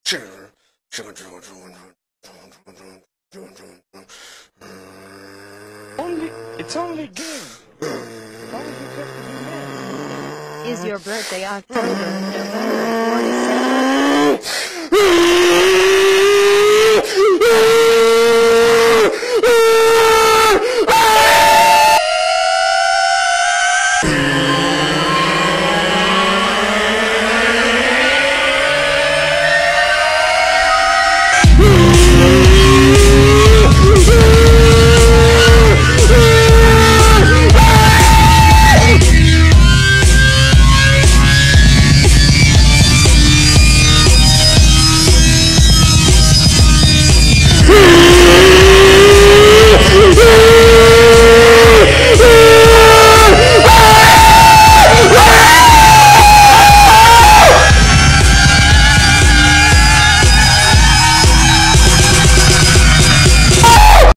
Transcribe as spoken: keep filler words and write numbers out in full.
Only, it's only a game. Why do you have to be mad? Is your birthday October, November twenty-seventh?